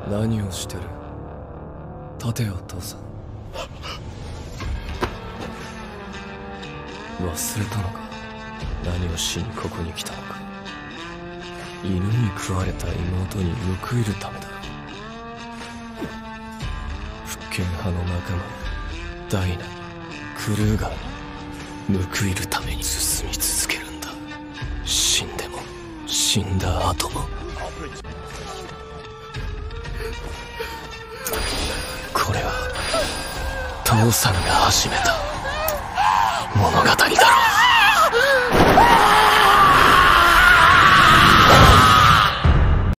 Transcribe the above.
何をしてる？立てよ父さん。忘れたのか？何をしにここに来たのか。犬に食われた妹に報いるためだ。復権派の仲間ダイナ、クルーガーに報いるために進み続けるんだ。死んでも死んだ後も。これは父さんが始めた物語だろう。